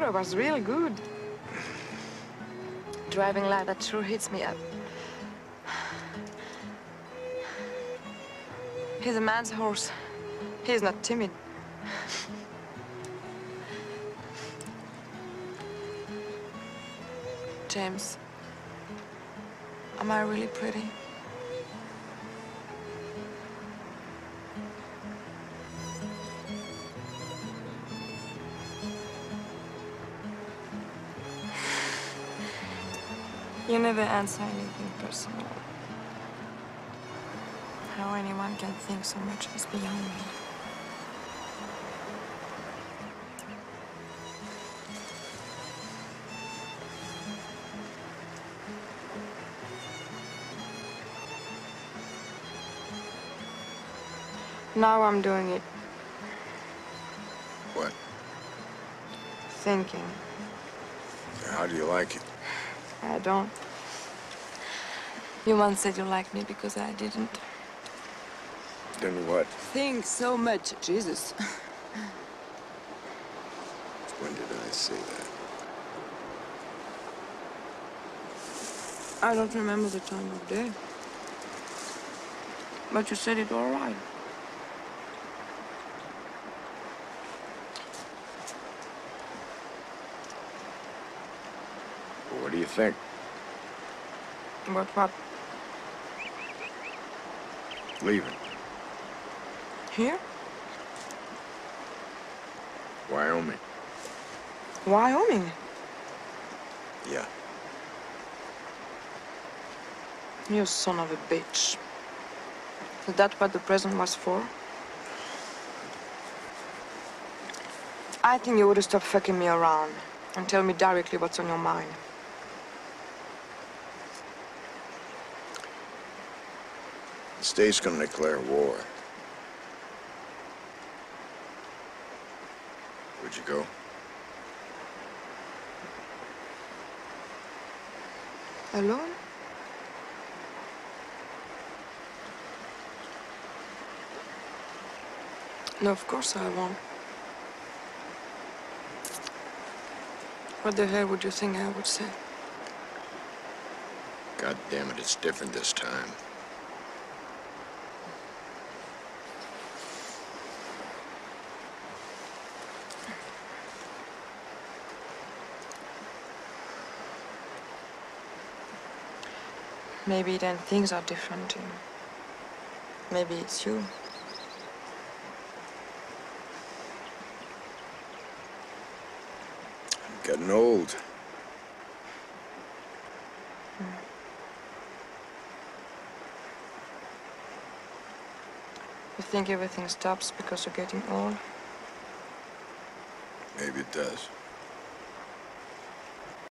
photo was really good. Driving like that sure hits me up. He's a man's horse. He's not timid. James, am I really pretty? You never answer anything personal. How anyone can think so much is beyond me. Now I'm doing it. What? Thinking. How do you like it? I don't. You once said you liked me because I didn't. Then what? Think so much, Jesus. When did I say that? I don't remember the time of day. But you said it all right. Well, what do you think? About what? Leaving. Here? Wyoming. Wyoming? Yeah. You son of a bitch. Is that what the present was for? I think you would have stopped fucking me around and tell me directly what's on your mind. The state's gonna declare war. Would you go? Alone? No, of course I won't. What the hell would you think I would say? God damn it, it's different this time. Maybe then things are different too. Maybe it's you. I'm getting old. You think everything stops because you're getting old? Maybe it does.